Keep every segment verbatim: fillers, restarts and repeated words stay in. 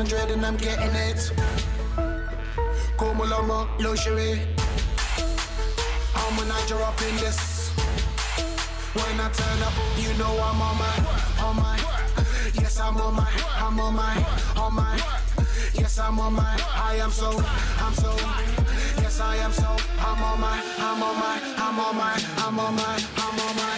one hundred and I'm getting it. Como lomo, luxury. I'm when I drop in this. When I turn up, you know I'm on my, on my. Yes, I'm on my, I'm on my, on my. Yes, I'm on my, I am so, I'm so. Yes, I am so, I'm on my, I'm on my, I'm on my, I'm on my, I'm on my.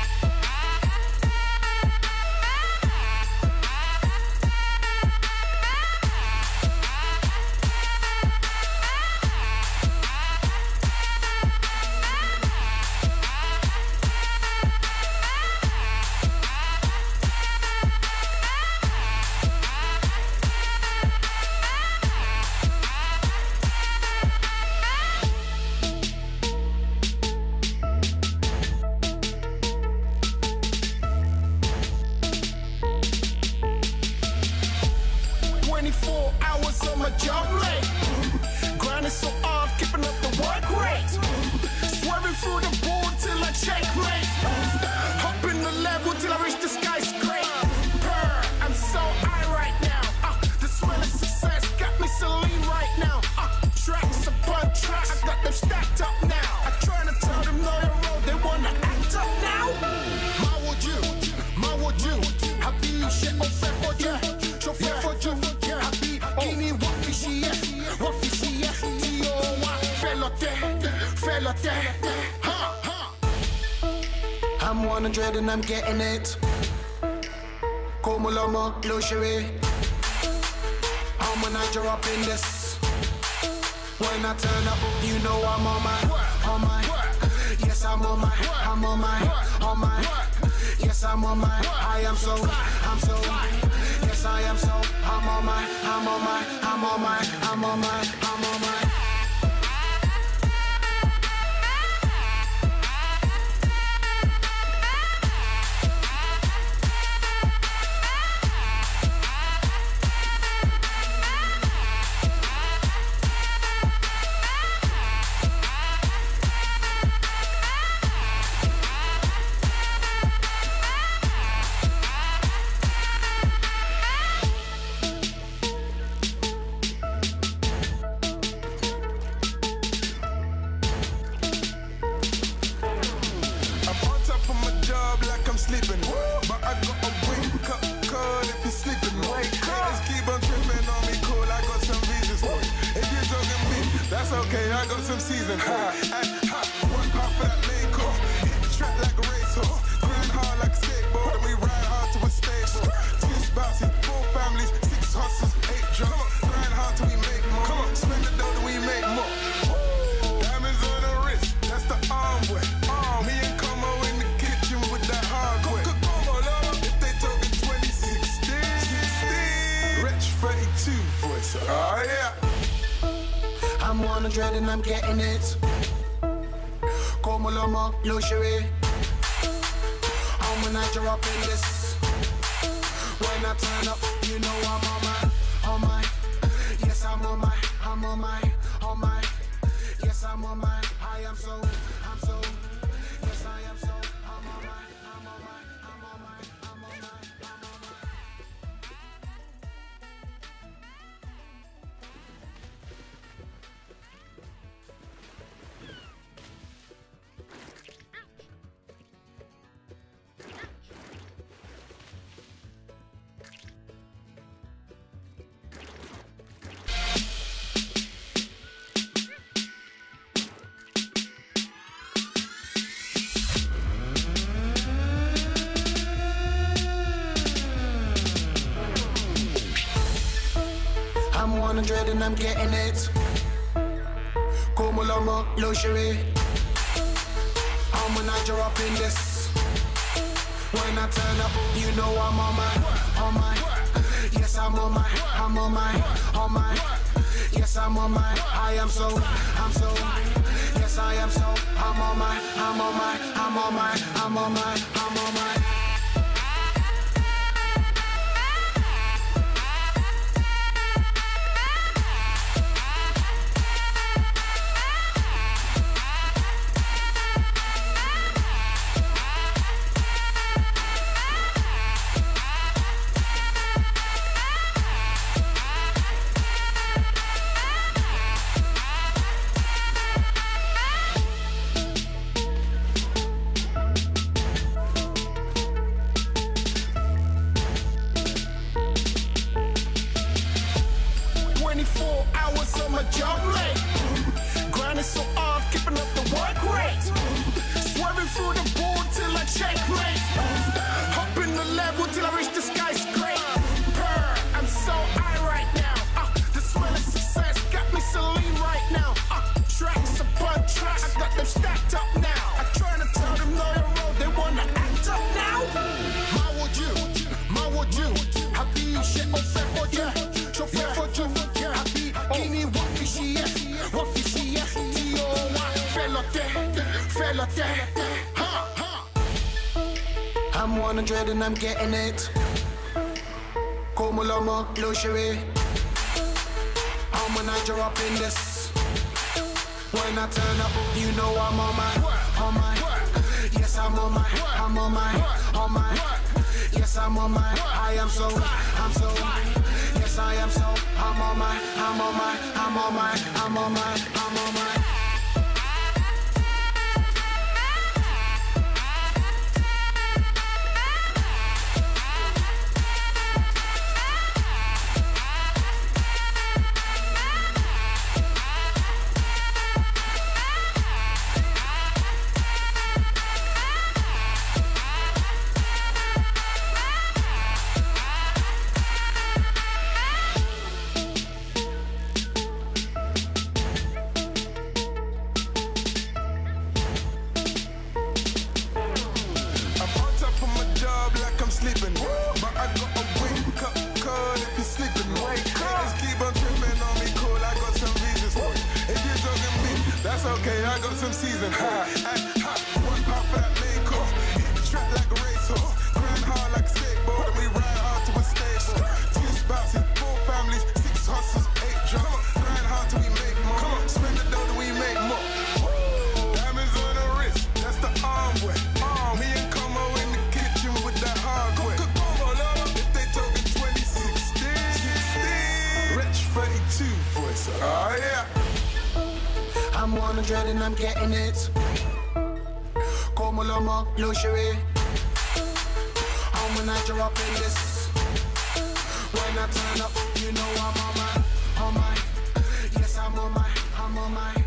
twenty-four hours on my job late. Grinding so hard, keeping up the work rate. Swerving through the board till I checkmate. Hop in the level till I reach the skyscraper. I'm so high right now. Uh, the smell of success got me so lean right now. Uh, tracks upon tracks, I got them stacked up now. I try to tell them no, you're wrong, they wanna act up now. My would you, my would you, happy shit on fair for you. So fair for you. Kini wafishie, wafishie, tiyo wa felote, felote, ha, ha. I'm one hundred and I'm getting it. Como lomo, luxury. I'm when I drop in this. When I turn up, you know I'm on my, on my. Yes, I'm on my, I'm on my, on my. Yes, I'm on my, I am so, I'm so. Yes, I am so, I'm on my, I'm on my, I'm on my, I'm on my, I'm on my. Sleeping, but I got a wake up call if you're sleeping. Haters keep on tripping on me, cool. I got some reasons for it. If you're talking me, that's okay. I got some season for it. And hot, work hard for that main course. Hit the track like a racehorse, grind hard like a skateboard, and we ride hard to a stage. Two spouses, four families, six hustles, eight drugs. Grind hard till we make more. Come on, spend the dough till we make more. Diamonds on the wrist, that's the arm way. Me and Como in the kitchen with that hardware. If they talking twenty sixteen, Rich thirty-two voice. Oh yeah. I'm one hundred and I'm getting it. Como lomo, luxury. I'm when I drop in this. When I turn up, you know I'm on my, on my. Yes, I'm on my, I'm on my, on my. Yes, I'm on my, I am so, I'm so. Yes, I am so, I'm on my, I'm on my, I'm on my, I'm on my, I'm on my. I'm one hundred and I'm getting it. Como lomo, luxury. I'm when I drop in this. When I turn up, you know I'm on my, on my. Yes, I'm on my, I'm on my, on my. Yes, I'm on my, I am so, I'm so. Yes, I am so, I'm on my, I'm on my, I'm on my, I'm on my, I'm on my. twenty-four hours on my job late. Grinding so hard, keeping up the work rate. Swerving through the board till I checkmate. Hopping the level till I reach the skyscraper. I'm so high right now. Uh, the smell of success got me so lean right now. Uh, tracks upon tracks, I got them stacked up now. I try to tell them no your road, they wanna act up now. My would you, my would you? Happy shit on fair for you, show fair for you. Happy, kini wafishi, wafishi, T O Y, felote, felote. Ha ha. I'm one hundred and I'm getting it. Como Lomo, luxury. I'm a Niger up in this. When I turn up, you know I'm on my, on my. Yes, I'm on my, I'm on my, on my. Yes, I'm on my. I am so, I'm so. Yes, I am so. I'm on my, I'm on my, I'm on my, I'm on my, I'm on my. Sleeping, but I got a wake up call if you're sleeping. Wake up. Just keep on tripping on me, cool. I got some reasons for it. If you're talking me, that's okay. I got some season. Ha, and ha, one pop for that main course. Hit the track like a racehorse. Grind hard like a skateboard, and we ride hard to a stable. Two spouses, four families, six hustles, eight jobs. Grind hard till we make more. Come on, spend the dough till we make more. Diamonds on the wrist, that's the arm way. Arm, me and Como in the kitchen with that hardware. If they talking twenty sixteen, Rich thirty-two voice. Oh yeah. I'm one hundred and I'm getting it. Como Lomo, luxury. I'm a Niger up in this. When I turn up, you know I'm on my, on my. Yes, I'm on my, I'm on my.